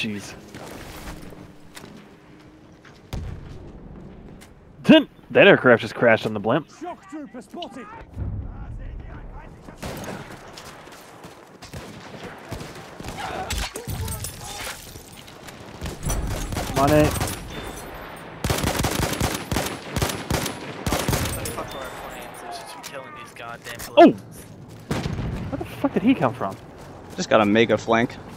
jeez. That aircraft just crashed on the blimp. Shock trooper spotted. Come on, Nate. Oh! Where the fuck did he come from? Just got a mega flank.